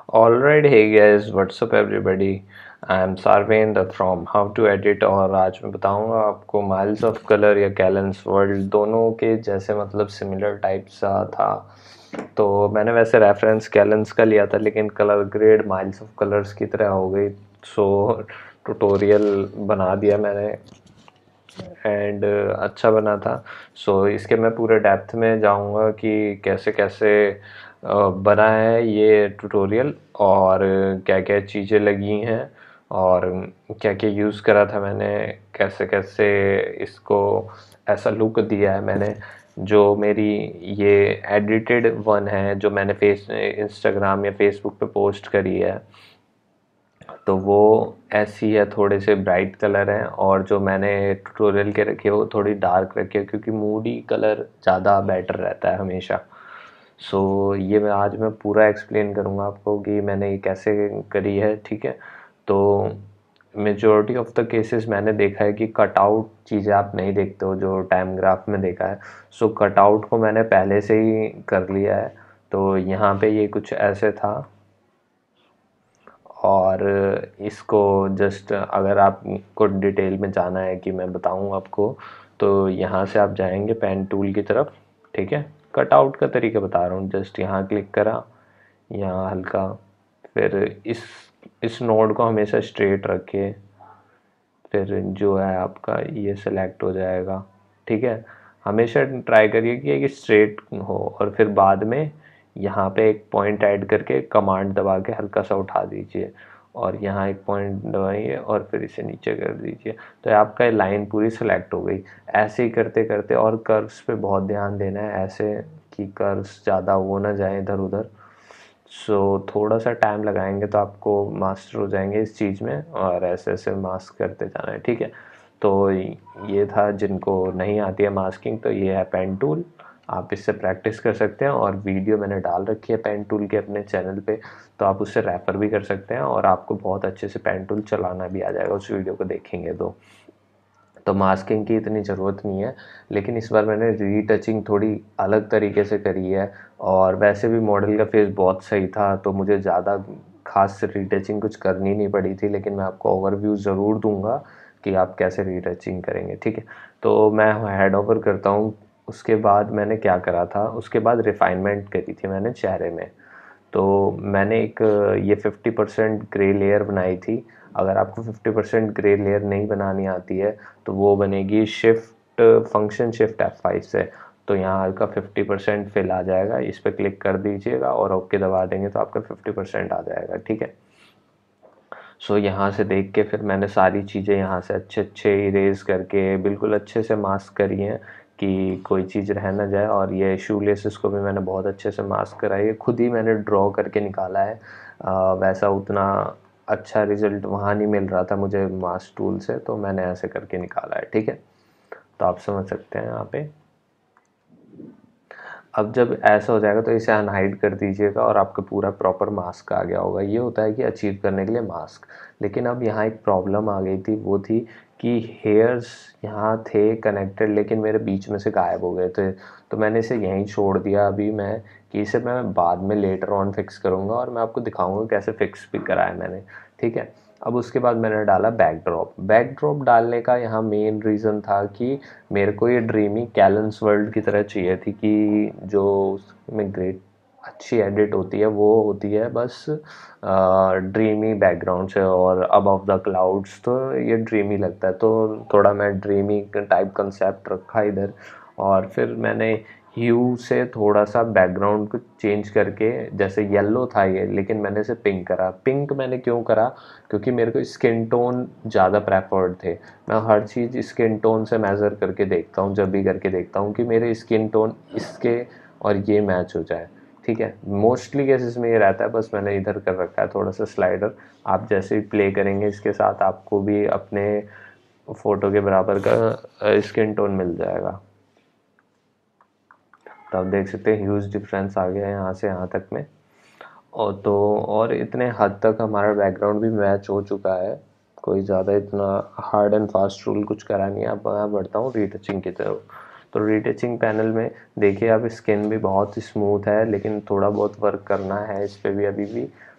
Alright, hey guys, what's up everybody? I am Sarvendra from How to Edit और आज मैं बताऊंगा आपको माइल्स ऑफ कलर या कैलेंस वर्ल्ड दोनों के जैसे मतलब सिमिलर टाइप सा था। तो मैंने वैसे रेफरेंस कैलेंस का लिया था लेकिन colour grade miles of colours की तरह हो गई, सो ट्यूटोरियल बना दिया मैंने एंड अच्छा बना था। सो इसके मैं पूरे डेप्थ में जाऊंगा कि कैसे कैसे बना है ये ट्यूटोरियल और क्या क्या चीज़ें लगी हैं और क्या क्या यूज़ करा था मैंने, कैसे कैसे इसको ऐसा लुक दिया है मैंने। जो मेरी ये एडिटेड वन है जो मैंने इंस्टाग्राम या फेसबुक पे पोस्ट करी है, तो वो ऐसी है, थोड़े से ब्राइट कलर हैं और जो मैंने ट्यूटोरियल के रखे वो थोड़ी डार्क रखे क्योंकि मूडी कलर ज़्यादा बेटर रहता है हमेशा। सो ये मैं पूरा एक्सप्लेन करूँगा आपको कि मैंने ये कैसे करी है, ठीक है। तो मेजॉरिटी ऑफ द केसेस मैंने देखा है कि कटआउट चीज़ें आप नहीं देखते हो जो टाइम ग्राफ में देखा है। सो कटआउट को मैंने पहले से ही कर लिया है। तो यहाँ पे ये कुछ ऐसे था और इसको जस्ट अगर आपको डिटेल में जाना है कि मैं बताऊं आपको, तो यहाँ से आप जाएंगे पेन टूल की तरफ, ठीक है। कटआउट का तरीका बता रहा हूँ, जस्ट यहाँ क्लिक करा, यहाँ हल्का, फिर इस नोड को हमेशा स्ट्रेट रखिए, फिर जो है आपका ये सिलेक्ट हो जाएगा, ठीक है। हमेशा ट्राई करिए कि एक स्ट्रेट हो और फिर बाद में यहाँ पे एक पॉइंट ऐड करके कमांड दबा के हल्का सा उठा दीजिए और यहाँ एक पॉइंट दबाइए और फिर इसे नीचे कर दीजिए, तो आपका लाइन पूरी सिलेक्ट हो गई। ऐसे ही करते करते, और कर्व्स पे बहुत ध्यान देना है ऐसे कि कर्व्स ज़्यादा वो ना जाए इधर उधर। सो थोड़ा सा टाइम लगाएंगे तो आपको मास्टर हो जाएंगे इस चीज़ में और ऐसे ऐसे मास्क करते जाना है, ठीक है। तो ये था, जिनको नहीं आती है मास्किंग तो ये है पेन टूल, आप इससे प्रैक्टिस कर सकते हैं और वीडियो मैंने डाल रखी है पेन टूल के अपने चैनल पे, तो आप उससे रेफ़र भी कर सकते हैं और आपको बहुत अच्छे से पेन टूल चलाना भी आ जाएगा उस वीडियो को देखेंगे तो मास्किंग की इतनी ज़रूरत नहीं है। लेकिन इस बार मैंने रीटचिंग थोड़ी अलग तरीके से करी है और वैसे भी मॉडल का फेस बहुत सही था तो मुझे ज़्यादा खास रीटचिंग कुछ करनी नहीं पड़ी थी, लेकिन मैं आपको ओवरव्यू ज़रूर दूंगा कि आप कैसे रीटचिंग करेंगे, ठीक है। तो मैं हेड ओवर करता हूँ। उसके बाद मैंने क्या करा था, उसके बाद रिफाइनमेंट करी थी मैंने चेहरे में। तो मैंने एक ये 50% ग्रे लेयर बनाई थी। अगर आपको 50% ग्रे लेयर नहीं बनानी आती है तो वो बनेगी शिफ्ट F5 से। तो यहाँ आपका 50% फिल आ जाएगा, इस पर क्लिक कर दीजिएगा और ओके दबा देंगे तो आपका 50% आ जाएगा, ठीक है। सो यहाँ से देख के फिर मैंने सारी चीज़ें यहाँ से अच्छे अच्छे इरेज करके बिल्कुल अच्छे से मास्क करी हैं कि कोई चीज़ रह ना जाए। और ये शू लेसेस को भी मैंने बहुत अच्छे से मास्क करा है, खुद ही मैंने ड्रॉ करके निकाला है। वैसा उतना अच्छा रिजल्ट वहाँ नहीं मिल रहा था मुझे मास्क टूल से, तो मैंने ऐसे करके निकाला है, ठीक है। तो आप समझ सकते हैं यहाँ पे। अब जब ऐसा हो जाएगा तो इसे अनहाइड कर दीजिएगा और आपका पूरा प्रॉपर मास्क आ गया होगा। ये होता है कि अचीव करने के लिए मास्क। लेकिन अब यहाँ एक प्रॉब्लम आ गई थी, वो थी कि हेयर्स यहाँ थे कनेक्टेड लेकिन मेरे बीच में से गायब हो गए थे। तो मैंने इसे यहीं छोड़ दिया अभी मैं, कि इसे मैं बाद में लेटर ऑन फिक्स करूँगा और मैं आपको दिखाऊँगा कैसे फिक्स भी करा है मैंने, ठीक है। अब उसके बाद मैंने डाला बैकड्रॉप। बैकड्रॉप डालने का यहाँ मेन रीज़न था कि मेरे को ये ड्रीमी कैलेंस वर्ल्ड की तरह चाहिए थी कि जो उसमें ग्रेट अच्छी एडिट होती है वो होती है बस ड्रीमी बैकग्राउंड से और अबव द क्लाउड्स, तो ये ड्रीमी लगता है। तो थोड़ा मैं ड्रीमी टाइप कंसेप्ट रखा इधर और फिर मैंने ह्यू से थोड़ा सा बैकग्राउंड को चेंज करके, जैसे येलो था ये लेकिन मैंने इसे पिंक करा। पिंक मैंने क्यों करा, क्योंकि मेरे को स्किन टोन ज़्यादा प्रेफर्ड थे। मैं हर चीज़ स्किन टोन से मेज़र करके देखता हूँ, जब भी करके देखता हूँ कि मेरे स्किन टोन इसके और ये मैच हो जाए, ठीक है। मोस्टली केसेस में ये रहता है, बस मैंने इधर कर रखा है थोड़ा सा स्लाइडर। आप जैसे ही प्ले करेंगे इसके साथ आपको भी अपने फ़ोटो के बराबर का स्किन टोन मिल जाएगा। तो आप देख सकते हैं ह्यूज डिफरेंस आ गया है यहाँ से यहाँ तक में। और इतने हद तक हमारा बैकग्राउंड भी मैच हो चुका है, कोई ज़्यादा इतना हार्ड एंड फास्ट रूल कुछ करा नहीं है। अब मैं बढ़ता हूँ रीटचिंग की तरफ। तो रीटचिंग पैनल में देखिए, अब स्किन भी बहुत स्मूथ है लेकिन थोड़ा बहुत वर्क करना है इस पर भी अभी भी।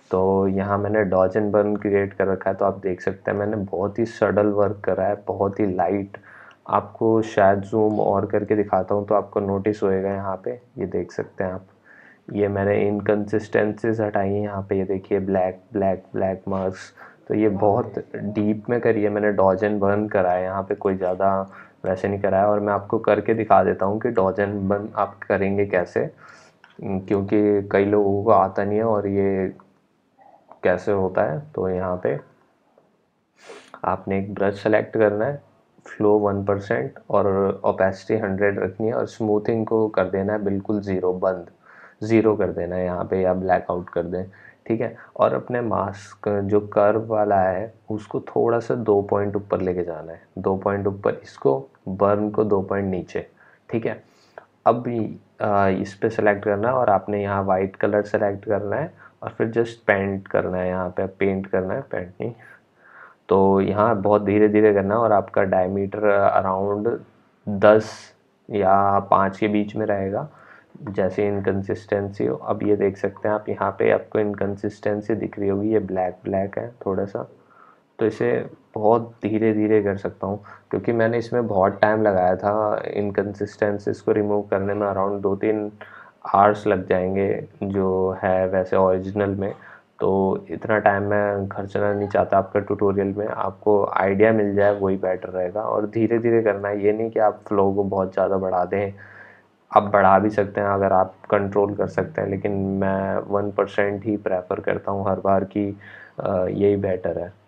तो यहाँ मैंने डॉज एंड बर्न क्रिएट कर रखा है, तो आप देख सकते हैं मैंने बहुत ही सडल वर्क करा है, बहुत ही लाइट। आपको शायद जूम और करके दिखाता हूँ तो आपको नोटिस होएगा यहाँ पे, ये देख सकते हैं आप। ये मैंने इनकन्सिस्टेंसीज हटाई हैं यहाँ पे, ये देखिए ब्लैक ब्लैक ब्लैक मार्क्स। तो ये बहुत डीप में करी है मैंने, डॉज एंड बर्न करा है यहाँ पे, कोई ज़्यादा वैसे नहीं करा है। और मैं आपको करके दिखा देता हूँ कि डॉज एंड बर्न आप करेंगे कैसे, क्योंकि कई लोगों को आता नहीं है और ये कैसे होता है। तो यहाँ पे आपने एक ब्रश सेलेक्ट करना है, फ्लो 1% और ओपेसिटी 100 रखनी है, और स्मूथिंग को कर देना है बिल्कुल ज़ीरो, बंद ज़ीरो कर देना है यहाँ पे, या ब्लैक आउट कर दें, ठीक है। और अपने मास्क जो कर्व वाला है उसको थोड़ा सा 2 पॉइंट ऊपर लेके जाना है, 2 पॉइंट ऊपर इसको, बर्न को 2 पॉइंट नीचे, ठीक है। अब इस पे सेलेक्ट करना है और आपने यहाँ वाइट कलर सेलेक्ट करना है और फिर जस्ट पेंट करना है, यहाँ पे पेंट करना है, पेंट नहीं। तो यहाँ बहुत धीरे धीरे करना है और आपका डायमीटर अराउंड 10 या 5 के बीच में रहेगा, जैसे इनकन्सिस्टेंसी हो। अब ये देख सकते हैं आप, यहाँ पे आपको इनकन्सिस्टेंसी दिख रही होगी, ये ब्लैक ब्लैक है थोड़ा सा। तो इसे बहुत धीरे धीरे कर सकता हूँ क्योंकि मैंने इसमें बहुत टाइम लगाया था इनकन्सिस्टेंसीज को रिमूव करने में, अराउंड 2-3 आवर्स लग जाएंगे जो है वैसे ओरिजिनल में। तो इतना टाइम मैं खर्चना नहीं चाहता आपका ट्यूटोरियल में, आपको आइडिया मिल जाए वही बेटर रहेगा। और धीरे धीरे करना है, ये नहीं कि आप फ्लो को बहुत ज़्यादा बढ़ा दें, आप बढ़ा भी सकते हैं अगर आप कंट्रोल कर सकते हैं, लेकिन मैं 1% ही प्रेफर करता हूँ हर बार की, यही बेटर है।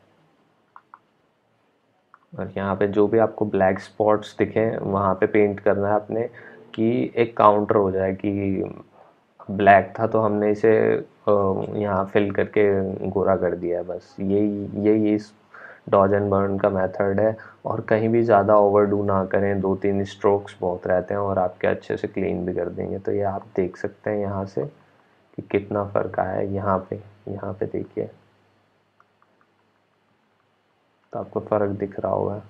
और यहाँ पे जो भी आपको ब्लैक स्पॉट्स दिखें वहाँ पे पेंट करना है आपने, कि एक काउंटर हो जाए कि ब्लैक था तो हमने इसे यहाँ फिल करके गोरा कर दिया है, बस यही यही इस डॉज एंड बर्न का मेथड है। और कहीं भी ज़्यादा ओवरडू ना करें, 2-3 स्ट्रोक्स बहुत रहते हैं और आपके अच्छे से क्लीन भी कर देंगे। तो ये आप देख सकते हैं यहाँ से कि कितना फ़र्क आया है यहाँ पे देखिए, तो आपको फ़र्क दिख रहा होगा।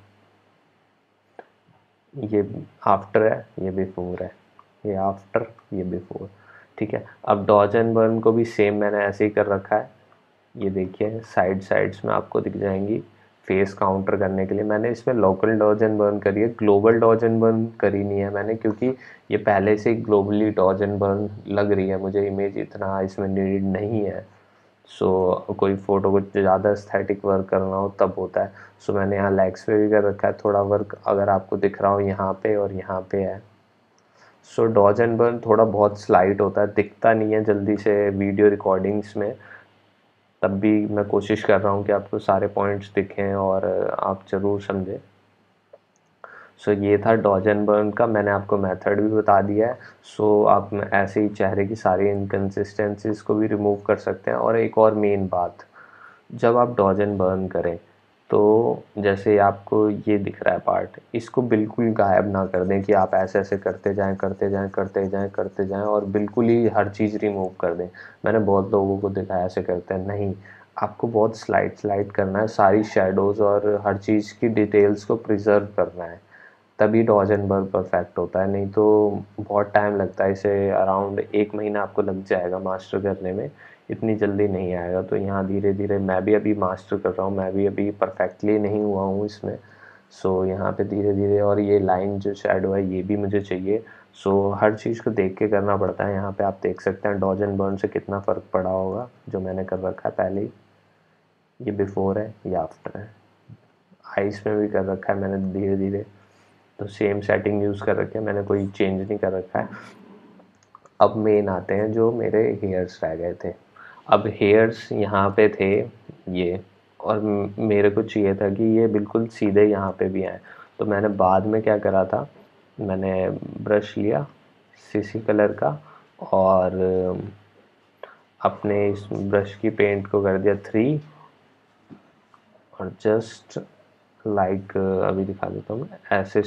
ये आफ्टर है, ये बिफोर है, ये आफ्टर, ये बिफोर, ठीक है। अब डॉज एंड बर्न को भी सेम मैंने ऐसे ही कर रखा है, ये देखिए साइड्स में आपको दिख जाएंगी। फेस काउंटर करने के लिए मैंने इसमें लोकल डॉज एंड बर्न करी है, ग्लोबल डॉज एंड बर्न करी नहीं है मैंने, क्योंकि ये पहले से ही ग्लोबली डॉज एंड बर्न लग रही है मुझे, इमेज इतना इसमें नीड नहीं है। सो कोई फ़ोटो को ज़्यादा एस्थेटिक वर्क करना हो तब होता है। सो मैंने यहाँ लेग्स पे भी कर रखा है थोड़ा वर्क, अगर आपको दिख रहा हो यहाँ पे और यहाँ पे है। सो डॉज एंड बर्न थोड़ा बहुत स्लाइट होता है, दिखता नहीं है जल्दी से वीडियो रिकॉर्डिंग्स में, तब भी मैं कोशिश कर रहा हूँ कि आपको सारे पॉइंट्स दिखें और आप ज़रूर समझें। सो ये था डॉज एंड बर्न का, मैंने आपको मेथड भी बता दिया है। सो आप ऐसे ही चेहरे की सारी इनकन्सिस्टेंसीज को भी रिमूव कर सकते हैं। और एक और मेन बात, जब आप डॉज एंड बर्न करें तो जैसे आपको ये दिख रहा है पार्ट, इसको बिल्कुल गायब ना कर दें कि आप ऐसे ऐसे करते जाएं करते जाएं करते जाएं करते जाएं और बिल्कुल ही हर चीज़ रिमूव कर दें। मैंने बहुत लोगों को देखा है ऐसे करते हैं, नहीं, आपको बहुत स्लाइड स्लाइड करना है, सारी शेडोज़ और हर चीज़ की डिटेल्स को प्रिजर्व करना है, तभी डॉज एंड बर्न परफेक्ट होता है। नहीं तो बहुत टाइम लगता है, इसे अराउंड 1 महीना आपको लग जाएगा मास्टर करने में, इतनी जल्दी नहीं आएगा। तो यहाँ धीरे धीरे मैं भी अभी मास्टर कर रहा हूँ, मैं भी अभी परफेक्टली नहीं हुआ हूँ इसमें। सो यहाँ पे धीरे धीरे, और ये लाइन जो शेडो है ये भी मुझे चाहिए। सो हर चीज़ को देख के करना पड़ता है। यहाँ पे आप देख सकते हैं डॉज एंड बर्न से कितना फ़र्क पड़ा होगा जो मैंने कर रखा है पहले ही, ये बिफोर है, ये आफ्टर है। आइस में भी कर रखा है मैंने धीरे धीरे, तो सेम सेटिंग यूज़ कर रखी है मैंने, कोई चेंज नहीं कर रखा है। अब मेन आते हैं जो मेरे हेयर्स रह गए थे। अब हेयर्स यहाँ पे थे ये, और मेरे को चाहिए था कि ये बिल्कुल सीधे यहाँ पे भी आए। तो मैंने बाद में क्या करा था, मैंने ब्रश लिया सीसी कलर का और अपने इस ब्रश की पेंट को कर दिया 3, और जस्ट लाइक अभी दिखा देता हूँ ऐसे,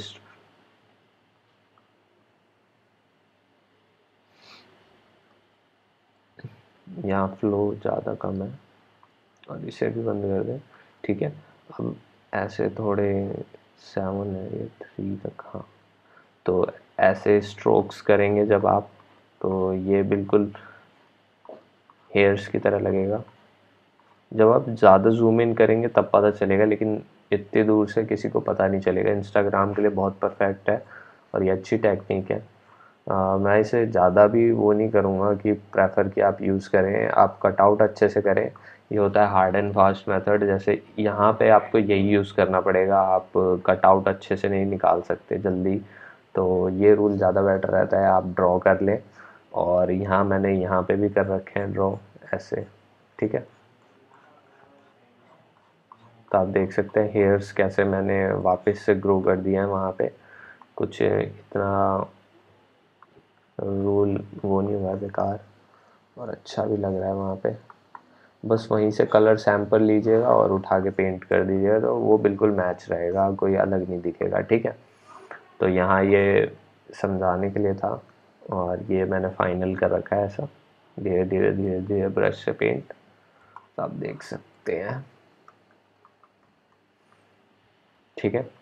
यहाँ फ्लो ज़्यादा कम है और इसे भी बंद कर दें, ठीक है। अब ऐसे थोड़े 7 है ये 3 तक, हाँ। तो ऐसे स्ट्रोक्स करेंगे जब आप, तो ये बिल्कुल हेयर्स की तरह लगेगा। जब आप ज़्यादा जूम इन करेंगे तब पता चलेगा, लेकिन इतनी दूर से किसी को पता नहीं चलेगा। इंस्टाग्राम के लिए बहुत परफेक्ट है और ये अच्छी टेक्निक है। मैं इसे ज़्यादा भी वो नहीं करूँगा कि प्रेफर कि आप यूज़ करें, आप कटआउट अच्छे से करें। ये होता है हार्ड एंड फास्ट मेथड, जैसे यहाँ पे आपको यही यूज़ करना पड़ेगा, आप कटआउट अच्छे से नहीं निकाल सकते जल्दी, तो ये रूल ज़्यादा बेटर रहता है। आप ड्रॉ कर लें, और यहाँ मैंने यहाँ पे भी कर रखे हैं ड्रॉ ऐसे, ठीक है। तो आप देख सकते हैं हेयर्स कैसे मैंने वापस से ग्रो कर दिया है वहाँ पे। कुछ इतना रूल वो नहीं हुआ बेकार, और अच्छा भी लग रहा है वहाँ पे। बस वहीं से कलर सैंपल लीजिएगा और उठा के पेंट कर दीजिएगा, तो वो बिल्कुल मैच रहेगा, कोई अलग नहीं दिखेगा, ठीक है। तो यहाँ ये समझाने के लिए था, और ये मैंने फाइनल कर रखा है ऐसा, धीरे धीरे धीरे धीरे ब्रश से पेंट, तो आप देख सकते हैं, ठीक है।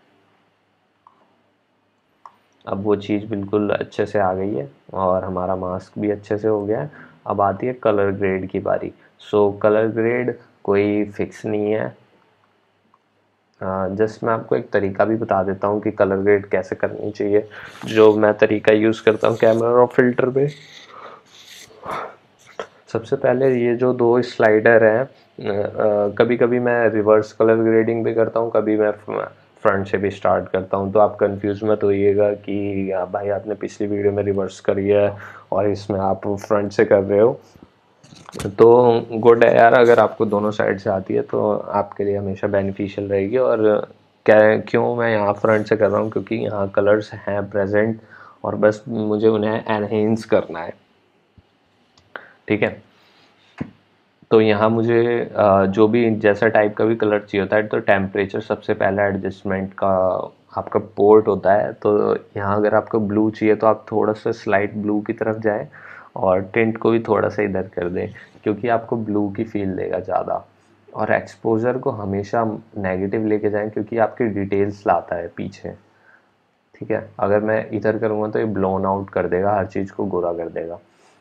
अब वो चीज़ बिल्कुल अच्छे से आ गई है और हमारा मास्क भी अच्छे से हो गया है। अब आती है कलर ग्रेड की बारी। सो कलर ग्रेड कोई फिक्स नहीं है, जस्ट मैं आपको एक तरीका भी बता देता हूँ कि कलर ग्रेड कैसे करनी चाहिए, जो मैं तरीका यूज़ करता हूँ कैमरा और फिल्टर पे। सबसे पहले ये जो दो स्लाइडर हैं, कभी कभी मैं रिवर्स कलर ग्रेडिंग भी करता हूँ, कभी मैं फ्रंट से भी स्टार्ट करता हूँ, तो आप कंफ्यूज मत होइएगा कि भाई आपने पिछली वीडियो में रिवर्स करी है और इसमें आप फ्रंट से कर रहे हो। तो गुड है यार, अगर आपको दोनों साइड से आती है तो आपके लिए हमेशा बेनिफिशियल रहेगी। और क्या क्यों मैं यहाँ फ्रंट से कर रहा हूँ, क्योंकि यहाँ कलर्स हैं प्रेजेंट और बस मुझे उन्हें एनहेंस करना है, ठीक है। तो यहाँ मुझे जो भी जैसा टाइप का भी कलर चाहिए होता है, तो टेम्परेचर सबसे पहला एडजस्टमेंट का आपका पोर्ट होता है। तो यहाँ अगर आपको ब्लू चाहिए तो आप थोड़ा सा स्लाइट ब्लू की तरफ जाएं और टिंट को भी थोड़ा सा इधर कर दें, क्योंकि आपको ब्लू की फील देगा ज़्यादा। और एक्सपोजर को हमेशा नेगेटिव लेके जाएं, क्योंकि आपकी डिटेल्स लाता है पीछे, ठीक है। अगर मैं इधर करूँगा तो ये ब्लोन आउट कर देगा, हर चीज़ को गोरा कर देगा।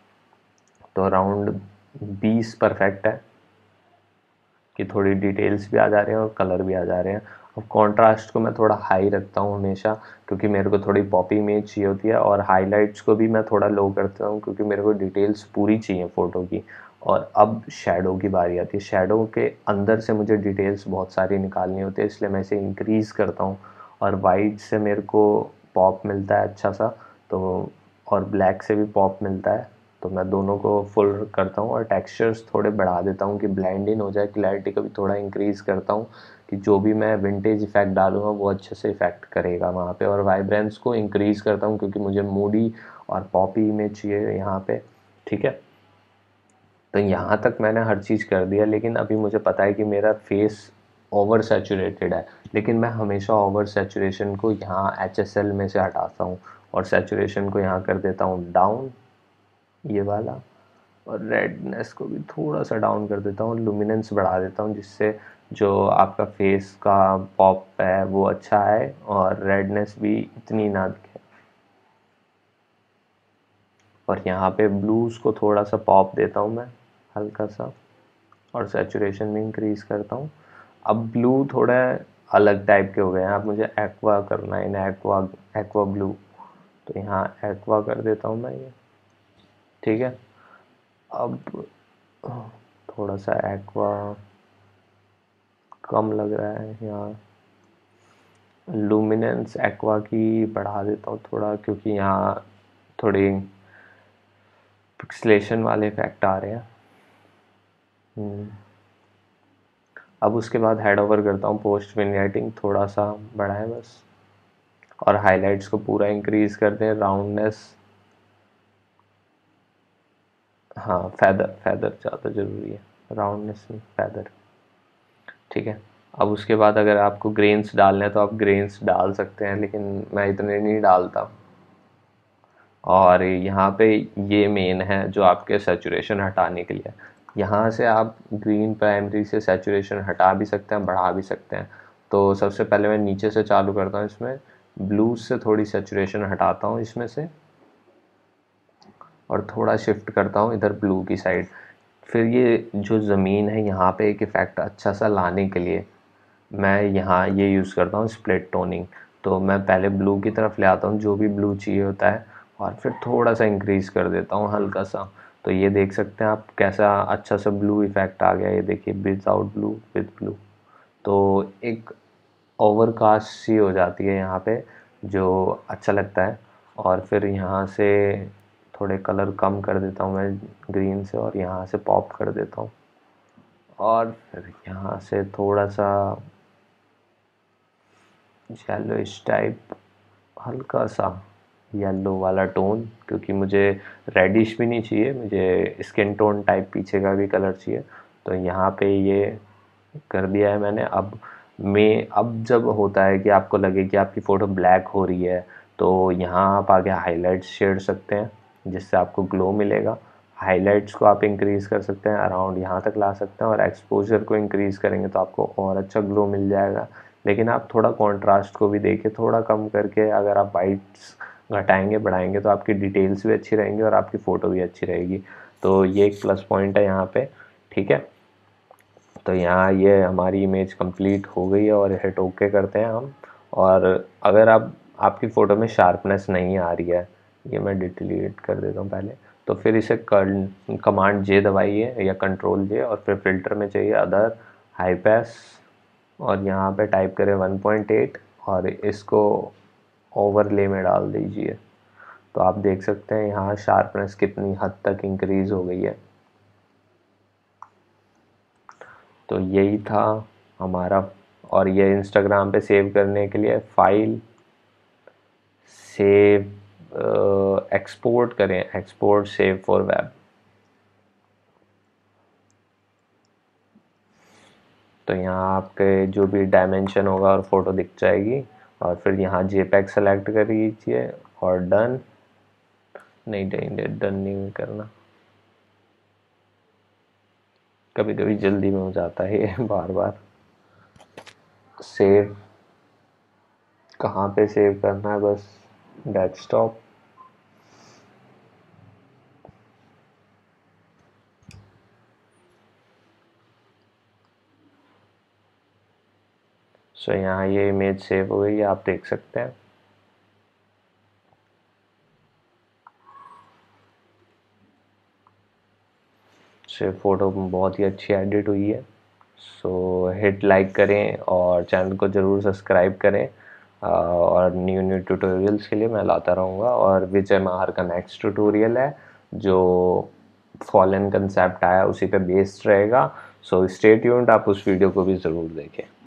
तो अराउंड 20 परफेक्ट है कि थोड़ी डिटेल्स भी आ जा रहे हैं और कलर भी आ जा रहे हैं। अब कंट्रास्ट को मैं थोड़ा हाई रखता हूँ हमेशा, क्योंकि मेरे को थोड़ी पॉपी इमेज चाहिए होती है। और हाइलाइट्स को भी मैं थोड़ा लो करता हूँ, क्योंकि मेरे को डिटेल्स पूरी चाहिए फ़ोटो की। और अब शेडो की बारी आती है। शेडो के अंदर से मुझे डिटेल्स बहुत सारी निकालनी होती है, इसलिए मैं इसे इंक्रीज़ करता हूँ। और वाइट से मेरे को पॉप मिलता है अच्छा सा, तो और ब्लैक से भी पॉप मिलता है, तो मैं दोनों को फुल करता हूँ। और टेक्सचर्स थोड़े बढ़ा देता हूँ कि ब्लेंड इन हो जाए। क्लैरिटी को भी थोड़ा इंक्रीज़ करता हूँ कि जो भी मैं विंटेज इफ़ेक्ट डालूँगा वो अच्छे से इफ़ेक्ट करेगा वहाँ पे। और वाइब्रेंस को इंक्रीज़ करता हूँ, क्योंकि मुझे मूडी और पॉपी इमेज चाहिए यहाँ पे, ठीक है। तो यहाँ तक मैंने हर चीज़ कर दिया, लेकिन अभी मुझे पता है कि मेरा फेस ओवर सैचुरेटेड है, लेकिन मैं हमेशा ओवर सैचुरेशन को यहाँ HSL में से हटाता हूँ और सैचुरेशन को यहाँ कर देता हूँ डाउन, ये वाला। और रेडनेस को भी थोड़ा सा डाउन कर देता हूँ, लुमिनेंस बढ़ा देता हूँ, जिससे जो आपका फेस का पॉप है वो अच्छा आए और रेडनेस भी इतनी ना दिखे। और यहाँ पे ब्लूज़ को थोड़ा सा पॉप देता हूँ मैं हल्का सा, और सैचुरेशन भी इंक्रीज़ करता हूँ। अब ब्लू थोड़ा अलग टाइप के हो गए हैं, अब मुझे एक्वा करना है, इन्हें एक्वा एक्वा ब्लू, तो यहाँ एक्वा कर देता हूँ मैं ये, ठीक है। अब थोड़ा सा एक्वा कम लग रहा है यहाँ, लुमिनेंस एक्वा की बढ़ा देता हूँ थोड़ा, क्योंकि यहाँ थोड़ी पिक्सलेशन वाले इफेक्ट आ रहे हैं। अब उसके बाद हेड ओवर करता हूँ, पोस्ट विनियटिंग थोड़ा सा बढ़ाएं बस, और हाइलाइट्स को पूरा इंक्रीज़ कर दें, राउंडनेस, हाँ फैदर फैदर ज़्यादा ज़रूरी है, राउंडनेस में फैदर, ठीक है। अब उसके बाद अगर आपको ग्रेन्स डालने हैं तो आप ग्रेन्स डाल सकते हैं, लेकिन मैं इतने नहीं डालता। और यहाँ पे ये मेन है जो आपके सैचुरेशन हटाने के लिए, यहाँ से आप ग्रीन प्राइमरी से सैचुरेशन हटा भी सकते हैं, बढ़ा भी सकते हैं। तो सबसे पहले मैं नीचे से चालू करता हूँ, इसमें ब्लू से थोड़ी सैचुरेशन हटाता हूँ इसमें से, और थोड़ा शिफ्ट करता हूँ इधर ब्लू की साइड। फिर ये जो ज़मीन है यहाँ पे एक इफ़ेक्ट अच्छा सा लाने के लिए मैं यहाँ ये यूज़ करता हूँ स्प्लिट टोनिंग। तो मैं पहले ब्लू की तरफ ले आता हूँ, जो भी ब्लू चाहिए होता है, और फिर थोड़ा सा इंक्रीज़ कर देता हूँ हल्का सा। तो ये देख सकते हैं आप कैसा अच्छा सा ब्लू इफ़ेक्ट आ गया। ये देखिए, विदाउट ब्लू विद ब्लू। तो एक ओवरकास्ट सी हो जाती है यहाँ पे, जो अच्छा लगता है। और फिर यहाँ से थोड़े कलर कम कर देता हूँ मैं ग्रीन से, और यहाँ से पॉप कर देता हूँ। और फिर यहाँ से थोड़ा सा येलोइश टाइप, हल्का सा येलो वाला टोन, क्योंकि मुझे रेडिश भी नहीं चाहिए, मुझे स्किन टोन टाइप पीछे का भी कलर चाहिए। तो यहाँ पे ये कर दिया है मैंने। अब जब होता है कि आपको लगे कि आपकी फ़ोटो ब्लैक हो रही है, तो यहाँ आप आगे हाइलाइट्स छेड़ सकते हैं, जिससे आपको ग्लो मिलेगा। हाइलाइट्स को आप इंक्रीज़ कर सकते हैं, अराउंड यहाँ तक ला सकते हैं, और एक्सपोजर को इंक्रीज़ करेंगे तो आपको और अच्छा ग्लो मिल जाएगा। लेकिन आप थोड़ा कॉन्ट्रास्ट को भी देखिए, थोड़ा कम करके अगर आप वाइट्स घटाएंगे बढ़ाएंगे तो आपकी डिटेल्स भी अच्छी रहेंगी और आपकी फ़ोटो भी अच्छी रहेगी। तो ये एक प्लस पॉइंट है यहाँ पे, ठीक है। तो यहाँ ये हमारी इमेज कंप्लीट हो गई है, और हिट ओके करते हैं हम। और अगर आपकी फ़ोटो में शार्पनेस नहीं आ रही है, ये मैं डिलीट कर देता हूँ पहले, तो फिर इसे कमांड जे दबाइए या कंट्रोल जे, और फिर फ़िल्टर में चाहिए अदर, हाई पास, और यहाँ पे टाइप करें 1.8, और इसको ओवरले में डाल दीजिए। तो आप देख सकते हैं यहाँ शार्पनेस कितनी हद तक इंक्रीज़ हो गई है। तो यही था हमारा। और ये इंस्टाग्राम पे सेव करने के लिए फाइल सेव, एक्सपोर्ट करें, एक्सपोर्ट सेव फॉर वेब। तो यहाँ आपके जो भी डायमेंशन होगा और फ़ोटो दिख जाएगी, और फिर यहाँ जेपैग सेलेक्ट कर लीजिए और डन। नहीं डन नहीं करना, कभी कभी जल्दी में हो जाता है ये बार बार। सेव कहाँ पे सेव करना है, बस डेस्कटॉप। सो यहाँ ये इमेज सेव हो गई है, आप देख सकते हैं। से फ़ोटो बहुत ही अच्छी एडिट हुई है। सो हिट लाइक करें और चैनल को ज़रूर सब्सक्राइब करें। और न्यू न्यू ट्यूटोरियल्स के लिए मैं लाता रहूँगा। और विजय महार का नेक्स्ट ट्यूटोरियल है जो फॉलन कंसेप्ट आया उसी पे बेस्ड रहेगा। सो स्टे ट्यून्ड, आप उस वीडियो को भी ज़रूर देखें।